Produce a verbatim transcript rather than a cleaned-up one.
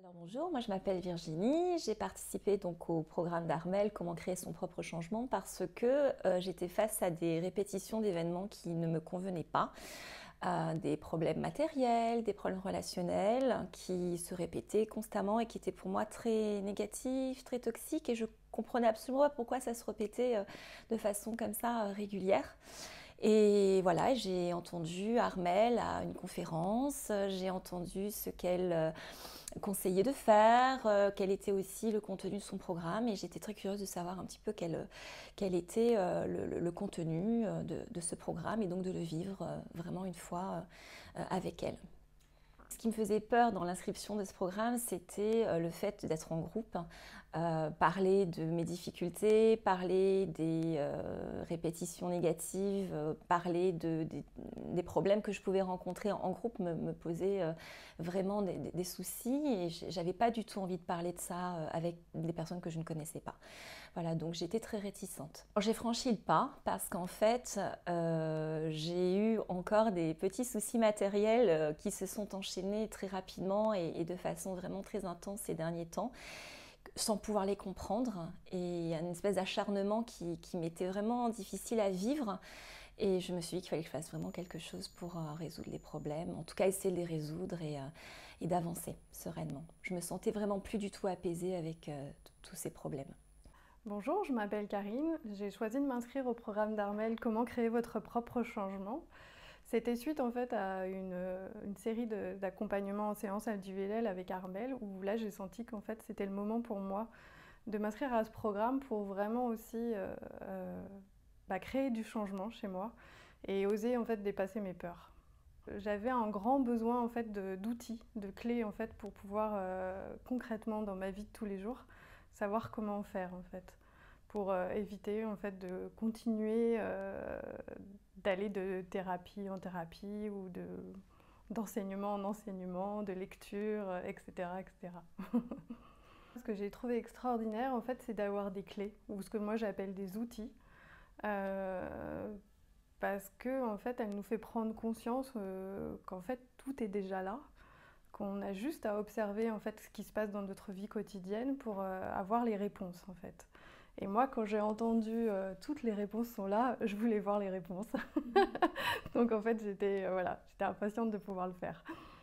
Alors bonjour, moi je m'appelle Virginie, j'ai participé donc au programme d'Armel Comment créer son propre changement parce que euh, j'étais face à des répétitions d'événements qui ne me convenaient pas, euh, des problèmes matériels, des problèmes relationnels qui se répétaient constamment et qui étaient pour moi très négatifs, très toxiques et je comprenais absolument pas pourquoi ça se répétait euh, de façon comme ça euh, régulière. Et voilà, j'ai entendu Armel à une conférence, j'ai entendu ce qu'elle euh, conseillait de faire, euh, quel était aussi le contenu de son programme et j'étais très curieuse de savoir un petit peu quel, quel était euh, le, le, contenu euh, de, de, ce programme et donc de le vivre euh, vraiment une fois euh, avec elle. Ce qui me faisait peur dans l'inscription de ce programme, c'était euh, le fait d'être en groupe, euh, parler de mes difficultés, parler des euh, répétitions négatives, euh, parler de, des, des problèmes que je pouvais rencontrer en, en groupe me, me posait euh, vraiment des, des, des soucis et j'avais pas du tout envie de parler de ça euh, avec des personnes que je ne connaissais pas. Voilà, donc j'étais très réticente. J'ai franchi le pas parce qu'en fait, euh, j'ai eu encore des petits soucis matériels euh, qui se sont enchaînés très rapidement et, et de façon vraiment très intense ces derniers temps, sans pouvoir les comprendre. Et il y a une espèce d'acharnement qui, qui m'était vraiment difficile à vivre. Et je me suis dit qu'il fallait que je fasse vraiment quelque chose pour euh, résoudre les problèmes, en tout cas essayer de les résoudre et, euh, et d'avancer sereinement. Je me sentais vraiment plus du tout apaisée avec euh, tous ces problèmes. Bonjour, je m'appelle Karine. J'ai choisi de m'inscrire au programme d'Armel Comment créer votre propre changement. C'était suite en fait à une, une série d'accompagnements en séance individuelle avec Armel où là j'ai senti qu'en fait c'était le moment pour moi de m'inscrire à ce programme pour vraiment aussi euh, euh, bah, créer du changement chez moi et oser en fait dépasser mes peurs. J'avais un grand besoin en fait d'outils, de, de clés en fait pour pouvoir euh, concrètement dans ma vie de tous les jours savoir comment faire en fait pour euh, éviter en fait de continuer euh, d'aller de thérapie en thérapie ou de d'enseignement en enseignement, de lecture, et cetera, et cetera. Ce que j'ai trouvé extraordinaire en fait, c'est d'avoir des clés ou ce que moi j'appelle des outils. Euh, parce que en fait, elle nous fait prendre conscience euh, qu'en fait tout est déjà là, qu'on a juste à observer en fait ce qui se passe dans notre vie quotidienne pour euh, avoir les réponses en fait. Et moi, quand j'ai entendu euh, toutes les réponses sont là, je voulais voir les réponses. Donc en fait, j'étais euh, voilà, j'étais impatiente de pouvoir le faire.